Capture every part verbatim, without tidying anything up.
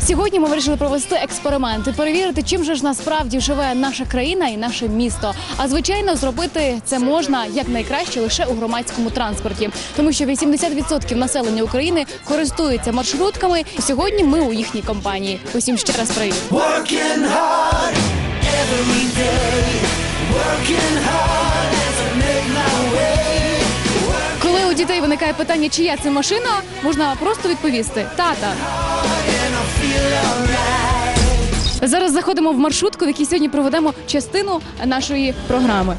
Сьогодні ми вирішили провести експеримент і перевірити, чим же ж насправді живе наша країна і наше місто. А звичайно, зробити це можна якнайкраще лише у громадському транспорті, тому що вісімдесят відсотків населення України користуються маршрутками. І сьогодні ми у їхній компанії. Усім ще раз привіт. Коли у дітей виникає питання, чия це машина, можна просто відповісти – тата. Зараз заходимо в маршрутку, в якій сьогодні проведемо частину нашої програми.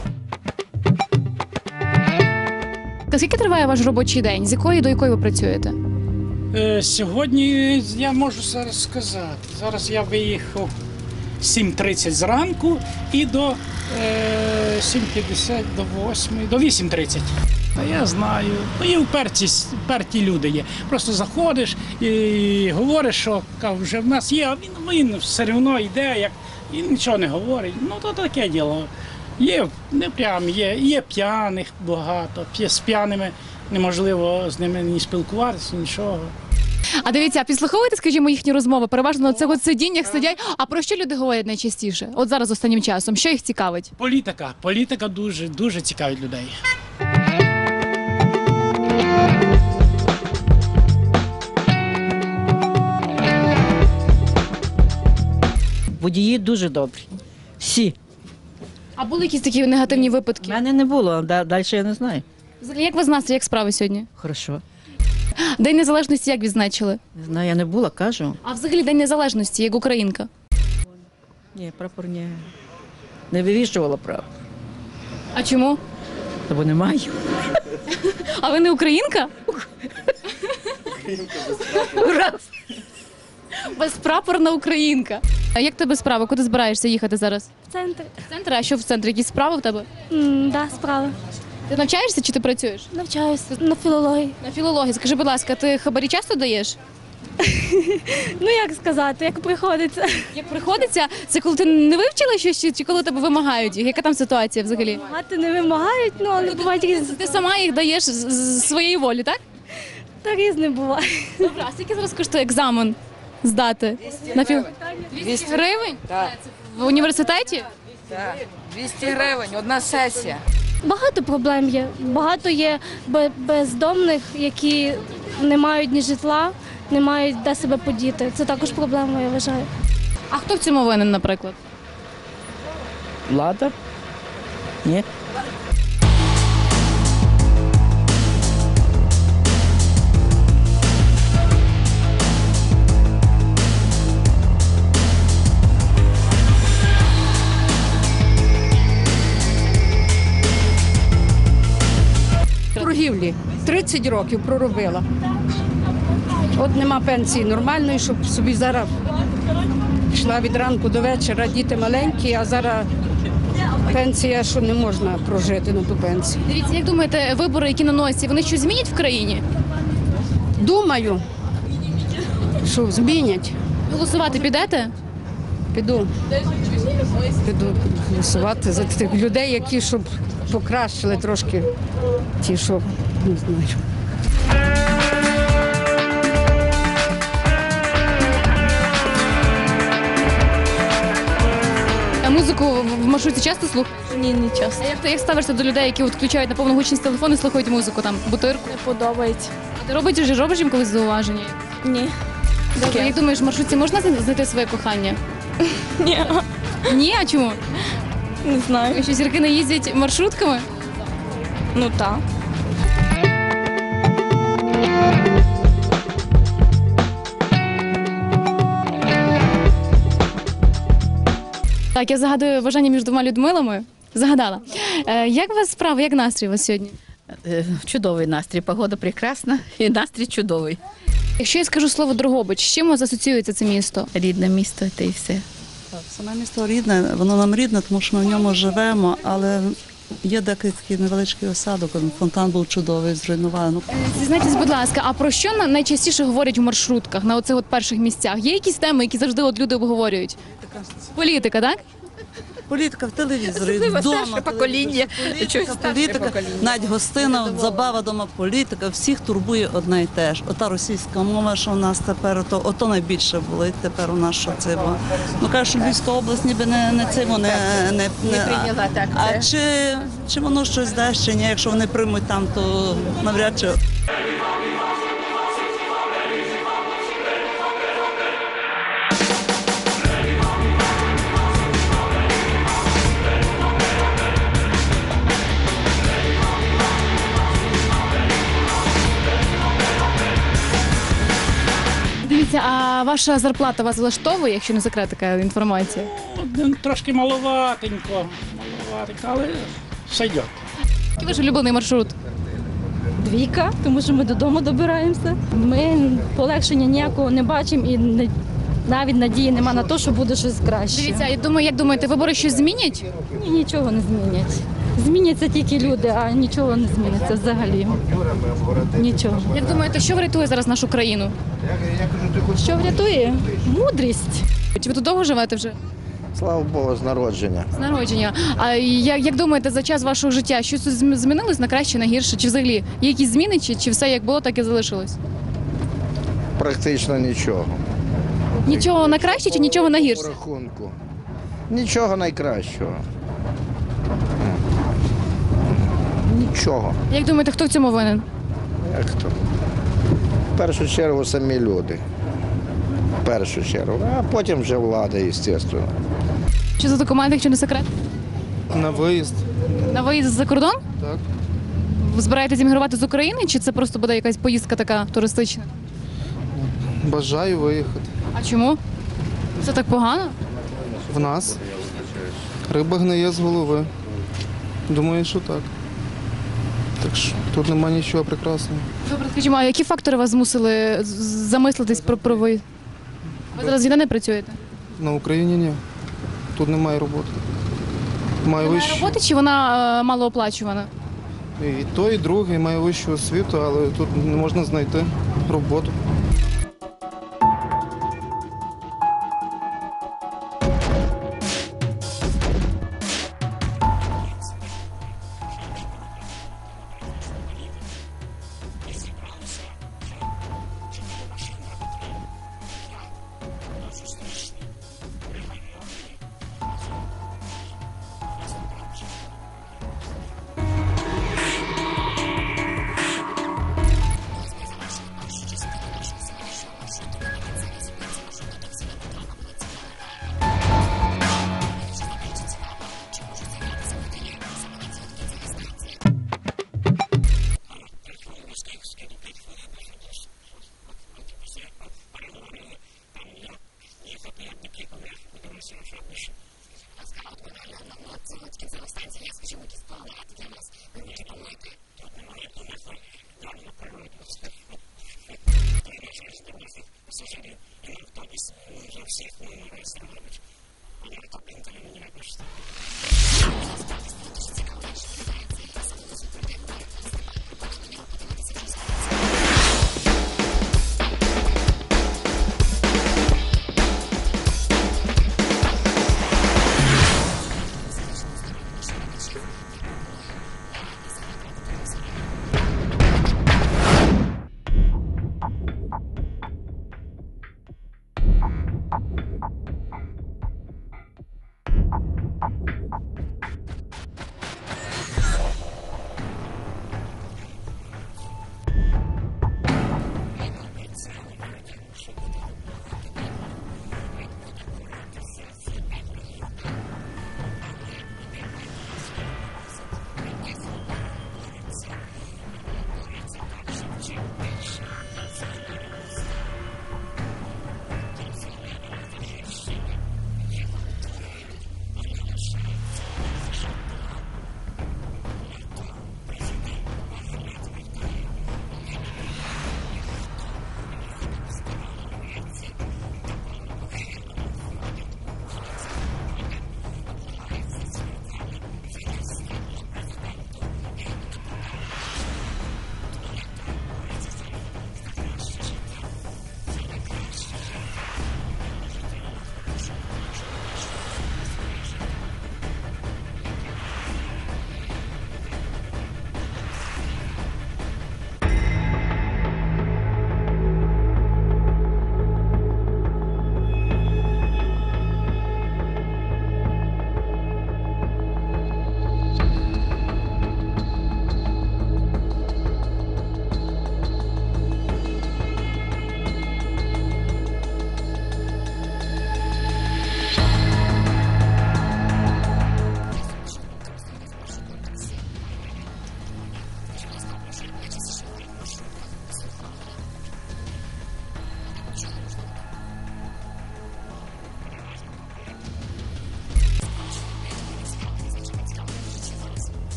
Скільки триває ваш робочий день? З якої до якої ви працюєте? Е, сьогодні я можу зараз сказати. Зараз я виїхав сім тридцять зранку і до е, сім п'ятдесят, до восьми, до вісім тридцять. Та я знаю, ну і вперті, вперті люди є. Просто заходиш і говориш, що вже в нас є, а він, він все одно йде, як, і нічого не говорить. Ну то таке діло. Є не прям, є, є п'яних багато, з п'яними неможливо з ними ні спілкуватися, нічого. А дивіться, підслуховуєте, скажімо, їхні розмови? Переважно на цих от сидіннях сидять. А про що люди говорять найчастіше? От зараз останнім часом. Що їх цікавить? Політика. Політика дуже, дуже цікавить людей. Водії дуже добрі. Всі. А були якісь такі негативні У випадки? мене не було, а далі я не знаю. Взагалі, як ви з настрій, як справи сьогодні? Хорошо. День Незалежності як відзначили? Не знаю, я не була, кажу. А взагалі День Незалежності, як українка? Ні, прапор не, не вивішувала прапор. А чому? Бо не маю. А ви не українка? Українка без прапора. Безпрапорна українка. А як тебе справа? Куди збираєшся їхати зараз? В центр. В центр? А що в центрі? Якісь справи в тебе? М, да, справа. Ти навчаєшся чи ти працюєш? Навчаюся на філології. На філології. Скажи, будь ласка, ти хабарі часто даєш? Ну як сказати, як приходиться. Як приходиться, це коли ти не вивчила щось, чи- чи коли тебе вимагають їх? Яка там ситуація взагалі? Багато не вимагають, ну але бувають різні. Ти сама їх даєш з з своєї волі, так? Та різне буває. Добре, а скільки зараз коштує екзамен здати? На філ... двісті гривень? Так. В університеті? Так, двісті гривень, одна сесія. Багато проблем є. Багато є бе- бездомних, які не мають ні житла, не мають де себе подіти. Це також проблема, я вважаю. А хто в цьому винен, наприклад? Влада? Ні. Торгівлі. тридцять років проробила. От нема пенсії нормальної, щоб собі зараз йшла від ранку до вечора, діти маленькі, а зараз пенсія, що не можна прожити на ту пенсію. Дивіться, як думаєте, вибори, які на носі, вони щось змінять в країні? Думаю, що змінять. Голосувати підете? Піду. Піду голосувати за тих людей, які щоб покращили трошки ті, що не знаю. А музику в маршруті часто слухаєш? Ні, не часто. А як ти як ставишся до людей, які от включають на повну гучність телефон і слухають музику, там, бутирку? Не подобається. А ти робиш, чи робиш їм колись зауваження? Ні. Добре, як думаєш, в маршрутці можна знайти своє кохання? Ні. Ні, а чому? Не знаю. Що зірки не їздять маршрутками? Ну так. Так, я загадую бажання між двома Людмилами. Загадала. Е, як у вас справа, як настрій у вас сьогодні? Е, Чудовий настрій, погода прекрасна і настрій чудовий. Якщо я скажу слово Дрогобич, з чим у вас асоціюється це місто? Рідне місто, та й все. Саме місто рідне, воно нам рідне, тому що ми в ньому живемо, але є декілька такий невеличкий осадок, фонтан був чудовий, зруйнований. Зізнайтесь, будь ласка, а про що на- найчастіше говорять в маршрутках, на оцих от перших місцях? Є якісь теми, які завжди от люди обговорюють? Політика, так? Політика в телевізорі, Особливо вдома. старше телевізор, покоління. Політика, Чогось старше політика, покоління. навіть гостина, забава дома, політика. Всіх турбує одне й те ж. Ота російська мова, що у нас тепер, ото, ото найбільше було, і тепер у нас що це було. Ну, кажуть, що Львівська область ніби не, не це, не, не, не, Не прийняла так А це. чи, чи воно щось дасть, чи ні? Якщо вони приймуть там, то навряд чи. Дивіться, а ваша зарплата вас влаштовує, якщо не секрет така інформація? Ну, трошки маловатенько, маловатенько, але все йде. Який ваш улюблений маршрут? Двійка, тому що ми додому добираємося. Ми полегшення ніякого не бачимо і не, навіть надії нема на те, що буде щось краще. Дивіться, я думаю, як думаєте, вибори щось змінять? Ні, нічого не змінять. Зміняться тільки люди, а нічого не зміниться взагалі. Нічого. Як думаєте, що врятує зараз нашу країну? Що врятує? Мудрість. Чи ви тут довго живете вже? Слава Богу, з народження. З народження. А як, як думаєте, за час вашого життя щось тут зм- змінилось на краще, на гірше? Чи взагалі є якісь зміни, чи, чи все як було, так і залишилось? Практично нічого. Нічого на краще чи нічого на По гірше? рахунку. Нічого найкращого. Нічого. Як думаєте, хто в цьому винен? Як то? В першу чергу самі люди. В першу чергу. А потім вже влада, звісно. Що за документи, якщо не секрет? На виїзд. На виїзд за кордон? Так. Ви збираєтесь іммігрувати з України, чи це просто буде якась поїздка така туристична? Бажаю виїхати. А чому? Це так погано? В нас риба гниє з голови. Думаю, що так. Так що тут немає нічого прекрасного. Добре, скажімо, а які фактори вас змусили з- замислитись про, про виїзд? Ви зараз ніде не працюєте? На Україні ні. Тут немає роботи. Маю Немає вищу. роботи чи вона е, малооплачувана? І то, і друге, і маю вищу освіту, але тут не можна знайти роботу.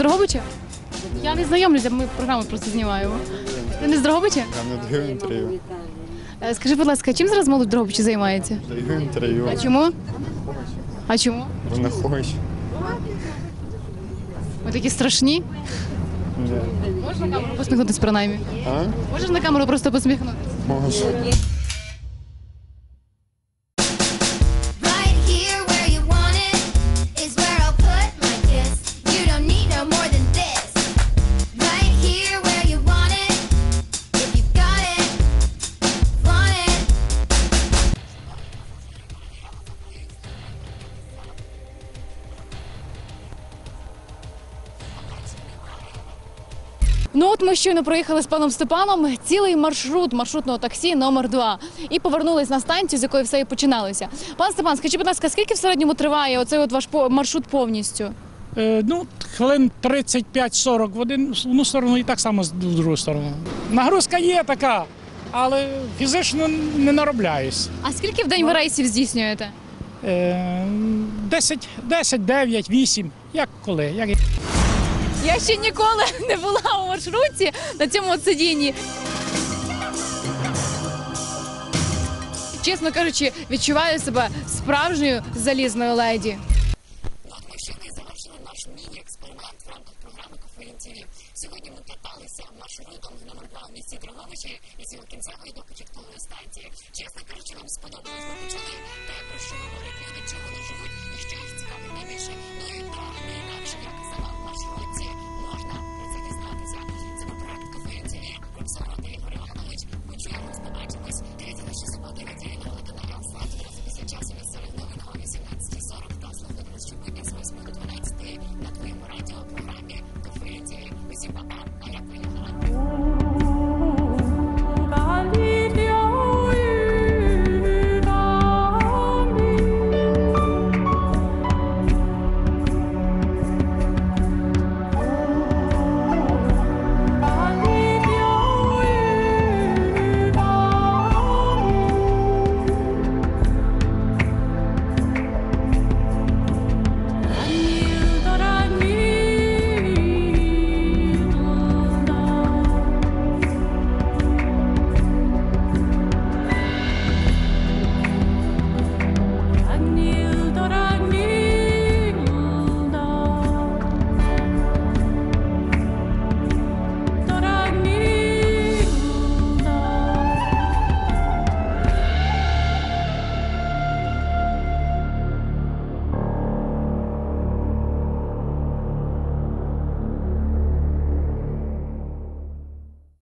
Дрогобича? Я не знайомлюся, ми програму просто знімаємо. Ти не з Дрогобича? Я не даю інтерв'ю. Е, Скажи, будь ласка, чим зараз молодь в Дрогобичі займається? Даю інтерв'ю. А чому? А чому? Бо не хочу. Ви такі страшні? Ні. Можеш на камеру посміхнутися принаймні? А? Можеш на камеру просто посміхнутися? Можу. Right here where you want it is where I'll put my kiss. You don't need no more than this. Right here where you want it. If you got it, want it. Ну от ми щойно проїхали з паном Степаном цілий маршрут маршрутного таксі номер два і повернулись на станцію, з якої все і починалося. Пан Степан, скажіть, будь ласка, скільки в середньому триває оцей от ваш по- маршрут повністю? Е, ну, хвилин тридцять п'ять сорок в одну в одну сторону і так само в другу сторону. Нагрузка є така, але фізично не наробляюсь. А скільки в день ви рейсів здійснюєте? Е, десять, десять, дев'ять, вісім, як коли. Як... Я ще ніколи не була у маршрутці на цьому от сидінні. Чесно кажучи, відчуваю себе справжньою залізною леді. Сьогодні ми каталися маршрутом номер два в місті Дрогобичі із його кінцевої до початкової станції. Чесно кажучи, нам сподобалось. Ми почали те, про що говорить